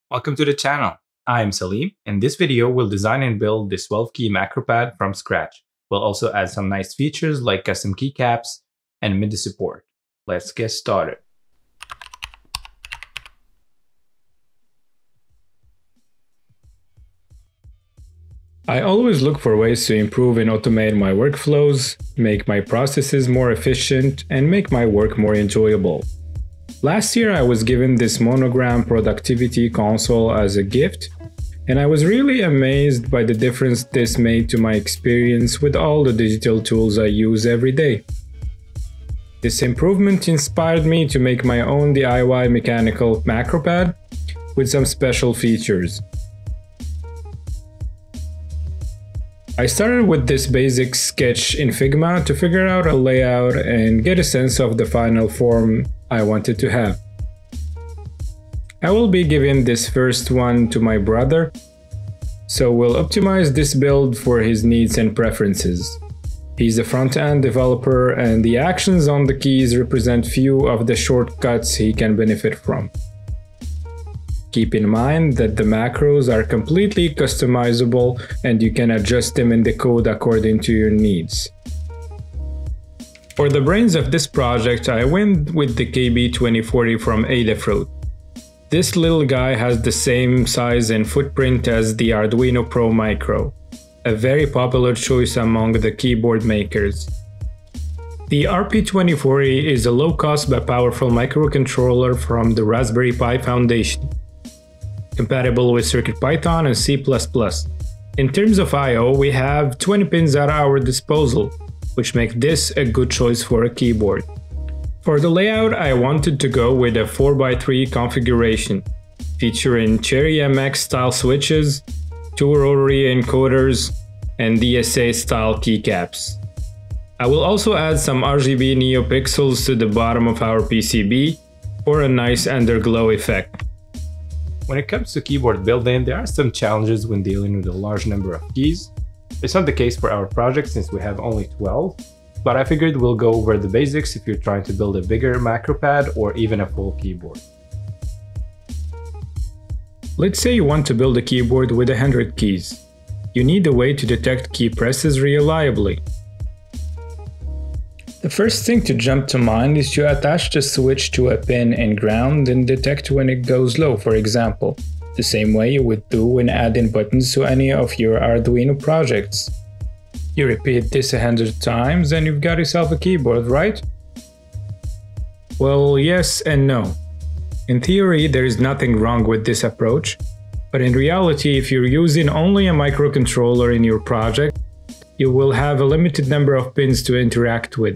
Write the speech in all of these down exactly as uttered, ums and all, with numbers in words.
Welcome to the channel. I am Salim. In this video, we'll design and build this twelve key macro pad from scratch. We'll also add some nice features like custom keycaps and MIDI support. Let's get started. I always look for ways to improve and automate my workflows, make my processes more efficient, and make my work more enjoyable. Last year I was given this Monogram productivity console as a gift, and I was really amazed by the difference this made to my experience with all the digital tools I use every day. This improvement inspired me to make my own D I Y mechanical macro pad with some special features. I started with this basic sketch in Figma to figure out a layout and get a sense of the final form I wanted to have. I will be giving this first one to my brother, so we'll optimize this build for his needs and preferences. He's a front-end developer, and the actions on the keys represent few of the shortcuts he can benefit from. Keep in mind that the macros are completely customizable and you can adjust them in the code according to your needs. For the brains of this project, I went with the K B twenty forty from Adafruit. This little guy has the same size and footprint as the Arduino Pro Micro, a very popular choice among the keyboard makers. The R P twenty forty is a low-cost but powerful microcontroller from the Raspberry Pi Foundation, compatible with CircuitPython and C plus plus. In terms of I O, we have twenty pins at our disposal, which make this a good choice for a keyboard. For the layout, I wanted to go with a four by three configuration, featuring Cherry M X style switches, two rotary encoders, and D S A style keycaps. I will also add some R G B NeoPixels to the bottom of our P C B for a nice underglow effect. When it comes to keyboard building, there are some challenges when dealing with a large number of keys. It's not the case for our project since we have only twelve, but I figured we'll go over the basics if you're trying to build a bigger macro pad or even a full keyboard. Let's say you want to build a keyboard with one hundred keys. You need a way to detect key presses reliably. The first thing to jump to mind is to attach the switch to a pin in ground and detect when it goes low, for example, the same way you would do when adding buttons to any of your Arduino projects. You repeat this a hundred times and you've got yourself a keyboard, right? Well, yes and no. In theory, there is nothing wrong with this approach, but in reality, if you're using only a microcontroller in your project, you will have a limited number of pins to interact with.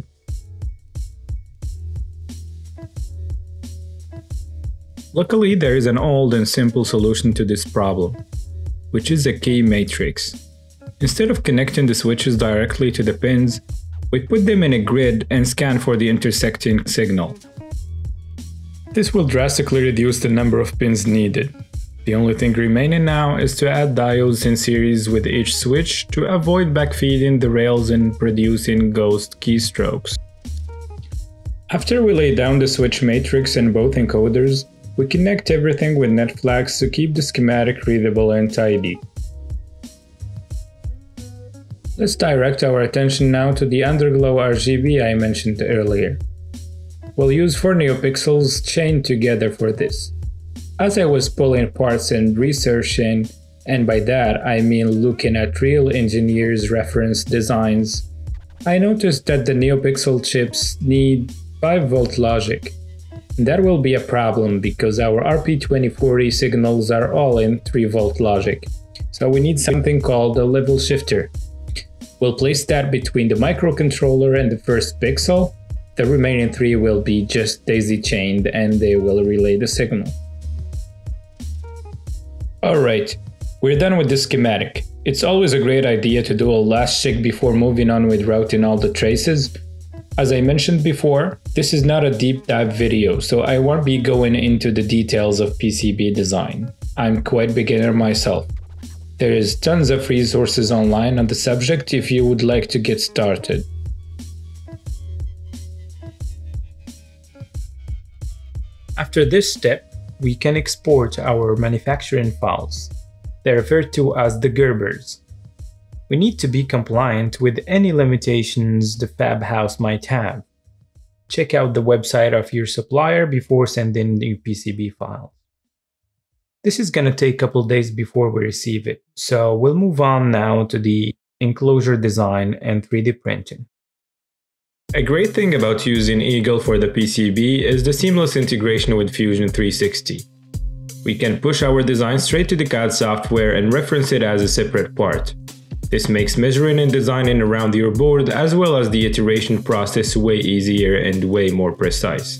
Luckily, there is an old and simple solution to this problem, which is a key matrix. Instead of connecting the switches directly to the pins, we put them in a grid and scan for the intersecting signal. This will drastically reduce the number of pins needed. The only thing remaining now is to add diodes in series with each switch to avoid backfeeding the rails and producing ghost keystrokes. After we lay down the switch matrix and both encoders, we connect everything with net flags to keep the schematic readable and tidy. Let's direct our attention now to the underglow R G B I mentioned earlier. We'll use four NeoPixels chained together for this. As I was pulling parts and researching, and by that I mean looking at real engineers' reference designs, I noticed that the NeoPixel chips need five volt logic. That will be a problem because our R P twenty forty signals are all in three volt logic, so we need something called a level shifter. We'll place that between the microcontroller and the first pixel. The remaining three will be just daisy chained and they will relay the signal. Alright, we're done with the schematic. It's always a great idea to do a last check before moving on with routing all the traces. As I mentioned before, this is not a deep dive video, so I won't be going into the details of P C B design. I'm quite beginner myself. There is tons of resources online on the subject if you would like to get started. After this step, we can export our manufacturing files. They're referred to as the Gerbers. We need to be compliant with any limitations the fab house might have. Check out the website of your supplier before sending new P C B files. This is going to take a couple days before we receive it, so we'll move on now to the enclosure design and three D printing. A great thing about using Eagle for the P C B is the seamless integration with Fusion three sixty. We can push our design straight to the C A D software and reference it as a separate part. This makes measuring and designing around your board as well as the iteration process way easier and way more precise.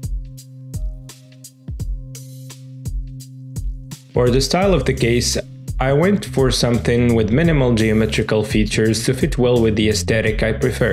For the style of the case, I went for something with minimal geometrical features to fit well with the aesthetic I prefer.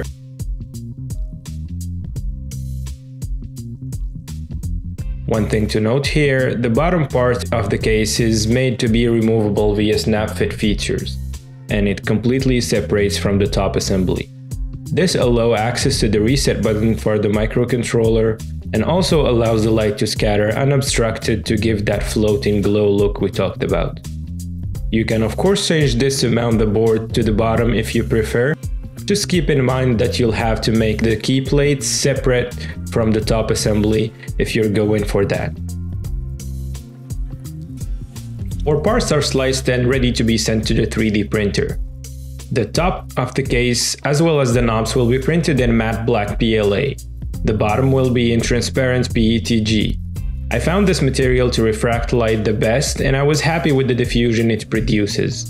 One thing to note here, the bottom part of the case is made to be removable via snap fit features, and it completely separates from the top assembly. This allows access to the reset button for the microcontroller and also allows the light to scatter unobstructed to give that floating glow look we talked about. You can of course change this to mount the board to the bottom if you prefer. Just keep in mind that you'll have to make the key plates separate from the top assembly if you're going for that. Our parts are sliced and ready to be sent to the three D printer. The top of the case as well as the knobs will be printed in matte black P L A. The bottom will be in transparent P E T G. I found this material to refract light the best and I was happy with the diffusion it produces.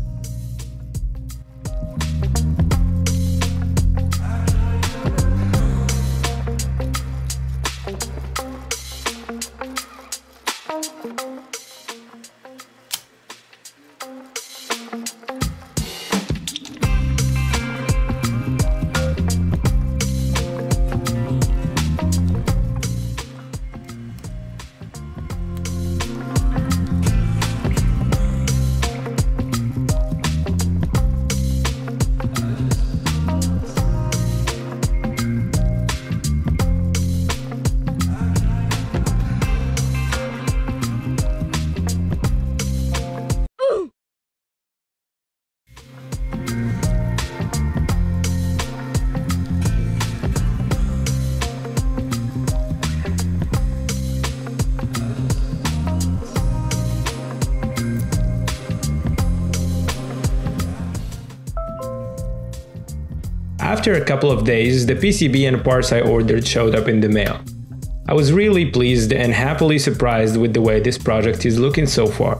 After a couple of days, the P C B and parts I ordered showed up in the mail. I was really pleased and happily surprised with the way this project is looking so far.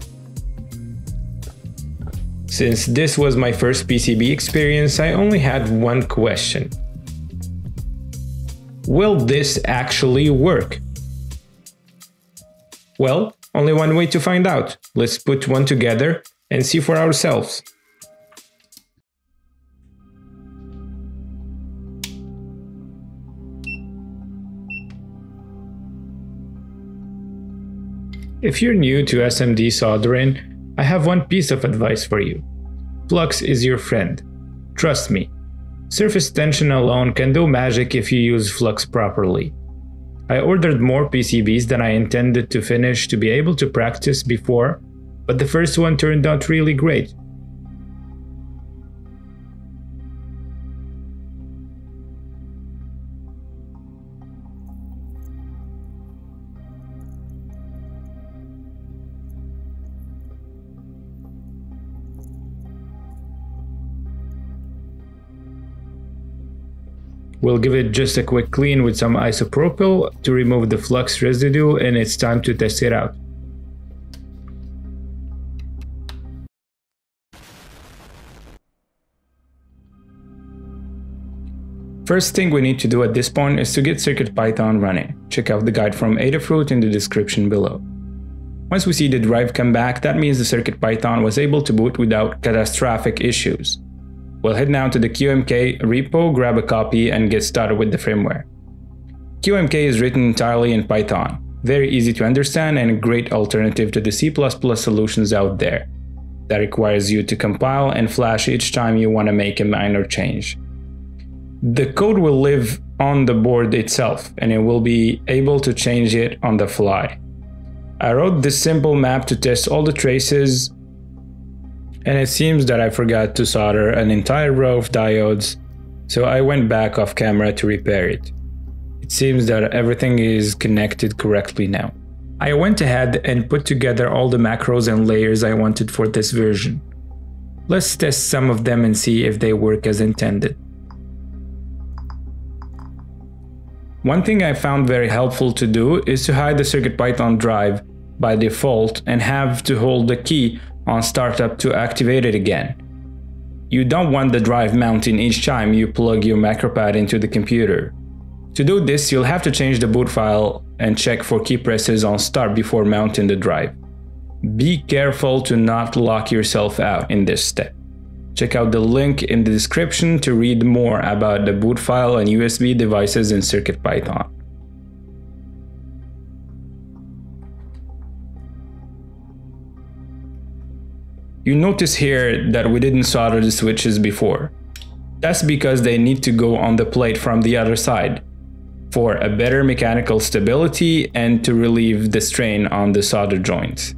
Since this was my first P C B experience, I only had one question. Will this actually work? Well, only one way to find out. Let's put one together and see for ourselves. If you're new to S M D soldering, I have one piece of advice for you. Flux is your friend. Trust me. Surface tension alone can do magic if you use flux properly. I ordered more P C Bs than I intended to finish to be able to practice before, but the first one turned out really great. We'll give it just a quick clean with some isopropyl to remove the flux residue, and it's time to test it out. First thing we need to do at this point is to get CircuitPython running. Check out the guide from Adafruit in the description below. Once we see the drive come back, that means the CircuitPython was able to boot without catastrophic issues. We'll head now to the Q M K repo, grab a copy, and get started with the firmware. Q M K is written entirely in Python, very easy to understand and a great alternative to the C plus plus solutions out there. That requires you to compile and flash each time you want to make a minor change. The code will live on the board itself, and it will be able to change it on the fly. I wrote this simple map to test all the traces, and it seems that I forgot to solder an entire row of diodes, so I went back off camera to repair it. It seems that everything is connected correctly now. I went ahead and put together all the macros and layers I wanted for this version. Let's test some of them and see if they work as intended. One thing I found very helpful to do is to hide the CircuitPython drive by default and have to hold the key on startup to activate it again. You don't want the drive mounting each time you plug your MacroPad into the computer. To do this, you'll have to change the boot file and check for key presses on start before mounting the drive. Be careful to not lock yourself out in this step. Check out the link in the description to read more about the boot file and U S B devices in CircuitPython. You notice here that we didn't solder the switches before. That's because they need to go on the plate from the other side for a better mechanical stability and to relieve the strain on the solder joints.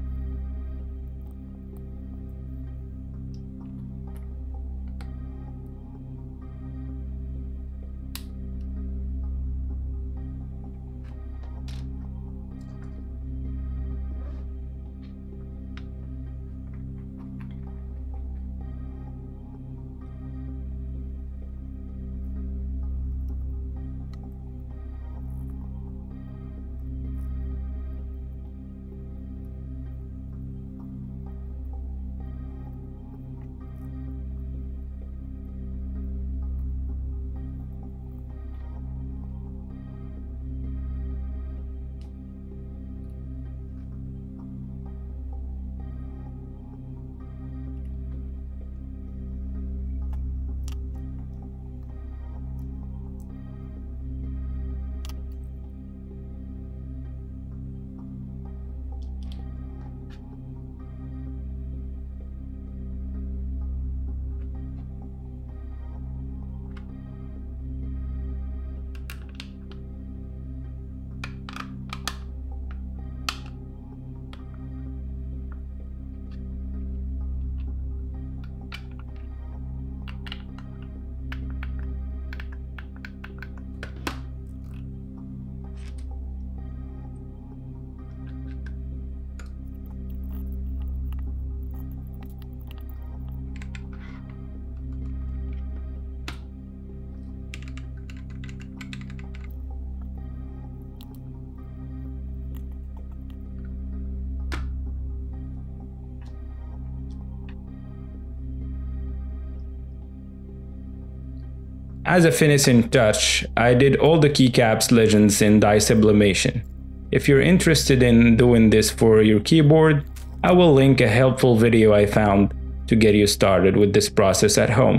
As a finishing touch, I did all the keycaps legends in dye sublimation. If you're interested in doing this for your keyboard, I will link a helpful video I found to get you started with this process at home.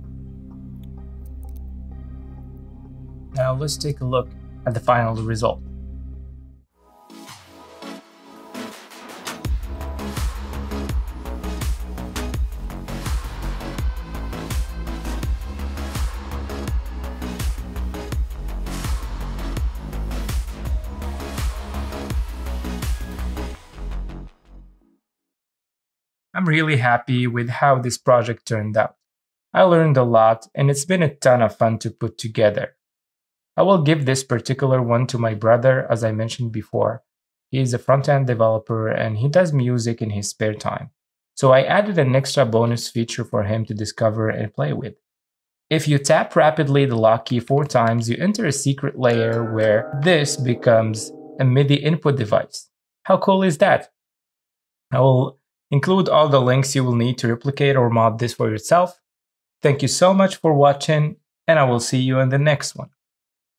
Now let's take a look at the final result. I'm really happy with how this project turned out. I learned a lot and it's been a ton of fun to put together. I will give this particular one to my brother, as I mentioned before. He is a front-end developer and he does music in his spare time. So I added an extra bonus feature for him to discover and play with. If you tap rapidly the lock key four times, you enter a secret layer where this becomes a MIDI input device. How cool is that? I will include all the links you will need to replicate or mod this for yourself. Thank you so much for watching, and I will see you in the next one.